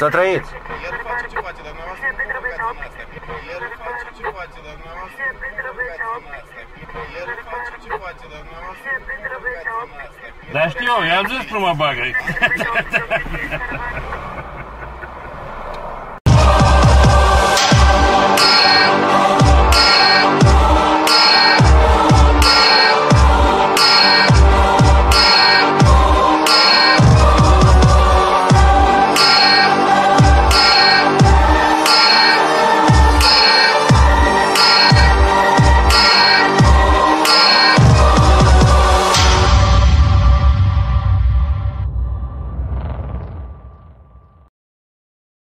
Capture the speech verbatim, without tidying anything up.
Să trăiți! El face ce face, dar dumneavoastră nu provocați în astea. El face ce face, dar dumneavoastră nu provocați în astea. El face ce face, dar dumneavoastră nu provocați în astea. Dar știu, i-am zis nu mă bagă.